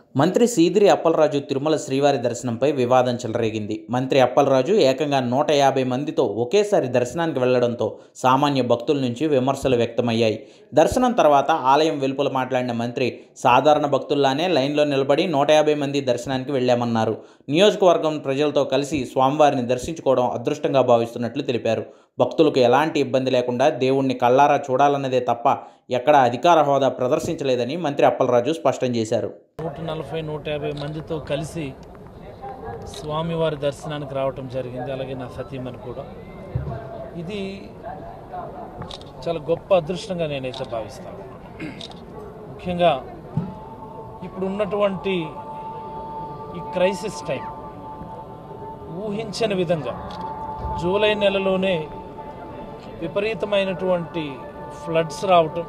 మంత్రి సీదిరి అప్పలరాజు తిరుమల శ్రీవారి దర్శనంపై వివాదం చెలరేగింది. మంత్రి అప్పలరాజు ఏకంగా 150 మందితో ఒకేసారి దర్శనానికి వెళ్లడంతో సామాన్య భక్తుల నుంచి విమర్శలు వ్యక్తమయ్యాయి. దర్శనం తర్వాత ఆలయం వెలుపల మాట్లాడిన మంత్రి, సాధారణ భక్తుల్లానే లైన్లో నిలబడి 150 మంది దర్శనానికి వెళ్లామన్నారు. నియోజకవర్గం ప్రజలతో కలిసి స్వామివారిని దర్శించుకోవడం అదృష్టంగా భావిస్తున్నట్లు తెలిపారు. భక్తులకు ఎలాంటి ఇబ్బంది లేకుండా దేవుణ్ణి కళ్ళారా చూడాలన్నదే తప్ప ఎక్కడా అధికార హోదా ప్రదర్శించలేదని మంత్రి అప్పలరాజు స్పష్టం చేశారు. 140-150 మందితో కలిసి స్వామివారి దర్శనానికి రావటం జరిగింది. అలాగే నా సతీమణి కూడా. ఇది చాలా గొప్ప అదృష్టంగా నేనైతే భావిస్తాను. ముఖ్యంగా ఇప్పుడు ఉన్నటువంటి ఈ క్రైసిస్ టైం ఊహించని విధంగా జూలై నెలలోనే విపరీతమైనటువంటి ఫ్లడ్స్ రావటం,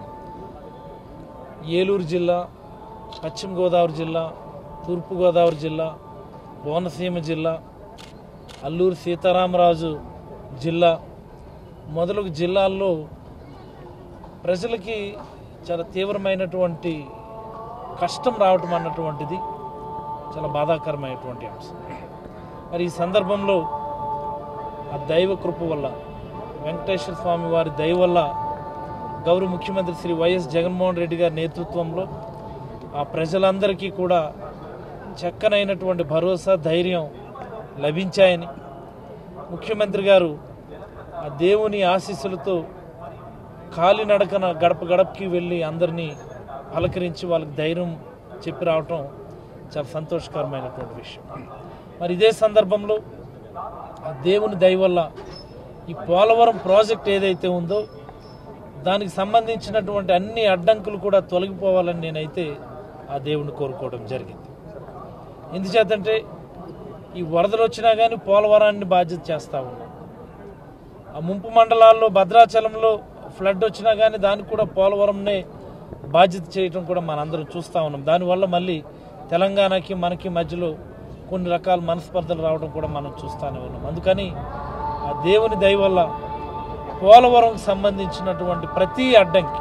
ఏలూరు జిల్లా, పశ్చిమ గోదావరి జిల్లా, తూర్పుగోదావరి జిల్లా, కోనసీమ జిల్లా, అల్లూరు సీతారామరాజు జిల్లా మొదలగు జిల్లాల్లో ప్రజలకి చాలా తీవ్రమైనటువంటి కష్టం రావటం అన్నటువంటిది చాలా బాధాకరమైనటువంటి అంశం. మరి ఈ సందర్భంలో ఆ దైవ కృప వల్ల, వెంకటేశ్వర స్వామి వారి దయ వల్ల గౌరవ ముఖ్యమంత్రి శ్రీ వైఎస్ జగన్మోహన్ రెడ్డి గారి నేతృత్వంలో ఆ ప్రజలందరికీ కూడా చక్కనైనటువంటి భరోసా, ధైర్యం లభించాయని, ముఖ్యమంత్రి గారు ఆ దేవుని ఆశీస్సులతో కాలినడకన గడప గడపకి వెళ్ళి అందరినీ పలకరించి వాళ్ళకి ధైర్యం చెప్పి రావటం చాలా సంతోషకరమైనటువంటి విషయం. మరి ఇదే సందర్భంలో ఆ దేవుని దయ వల్ల ఈ పోలవరం ప్రాజెక్ట్ ఏదైతే ఉందో దానికి సంబంధించినటువంటి అన్ని అడ్డంకులు కూడా తొలగిపోవాలని నేనైతే ఆ దేవుని కోరుకోవడం జరిగింది. ఎందుచేతంటే ఈ వరదలు వచ్చినా కానీ పోలవరాన్ని బాధ్యత చేస్తూ ఉన్నాం. ఆ ముంపు మండలాల్లో భద్రాచలంలో ఫ్లడ్ వచ్చినా కానీ దానికి కూడా పోలవరంనే బాధ్యత చేయటం కూడా మనందరం చూస్తూ ఉన్నాం. దానివల్ల మళ్ళీ తెలంగాణకి మనకి మధ్యలో కొన్ని రకాల మనస్పర్ధలు రావడం కూడా మనం చూస్తూనే ఉన్నాం. అందుకని ఆ దేవుని దయ వల్ల పోలవరంకి సంబంధించినటువంటి ప్రతి అడ్డంకి,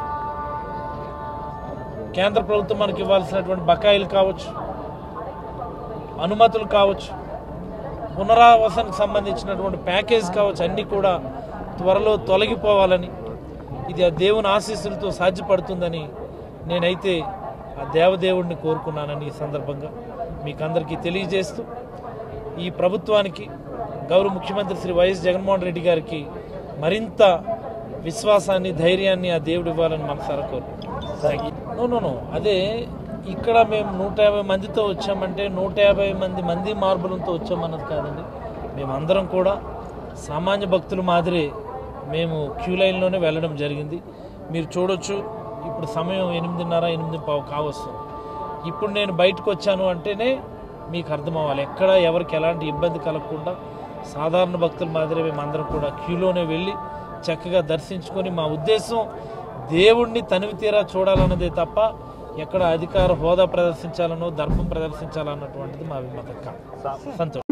కేంద్ర ప్రభుత్వం మనకి ఇవ్వాల్సినటువంటి బకాయిలు కావచ్చు, అనుమతులు కావచ్చు, పునరావాసానికి సంబంధించినటువంటి ప్యాకేజ్ కావచ్చు, అన్నీ కూడా త్వరలో తొలగిపోవాలని, ఇది ఆ దేవుని ఆశీస్సులతో సాధ్యపడుతుందని నేనైతే ఆ దేవదేవుడిని కోరుకున్నానని ఈ సందర్భంగా మీకు అందరికీ తెలియజేస్తూ, ఈ ప్రభుత్వానికి గౌరవ ముఖ్యమంత్రి శ్రీ వైఎస్ జగన్మోహన్ రెడ్డి గారికి మరింత విశ్వాసాన్ని, ధైర్యాన్ని ఆ దేవుడు ఇవ్వాలని మనసారా కోరుకుంటున్నాను. అదే ఇక్కడ మేము 150 మందితో వచ్చామంటే 150 మంది మార్బులంతో వచ్చామన్నది కాదండి. మేమందరం కూడా సామాన్య భక్తుల మాదిరి మేము క్యూ లైన్లోనే వెళ్ళడం జరిగింది. మీరు చూడొచ్చు, ఇప్పుడు సమయం 8:30-8:15 కావస్తుంది. ఇప్పుడు నేను బయటకు వచ్చాను అంటేనే మీకు అర్థం అవ్వాలి, ఎక్కడ ఎవరికి ఎలాంటి ఇబ్బంది కలగకుండా సాధారణ భక్తుల మాదిరి మేమందరం కూడా క్యూలోనే వెళ్ళి చక్కగా దర్శించుకొని, మా ఉద్దేశం దేవుణ్ణి తనివి తీరా చూడాలన్నదే తప్ప ఎక్కడ అధికార హోదా ప్రదర్శించాలనో, ధర్మం ప్రదర్శించాలన్నటువంటిది మా విమతం కాదు. సంతోషం.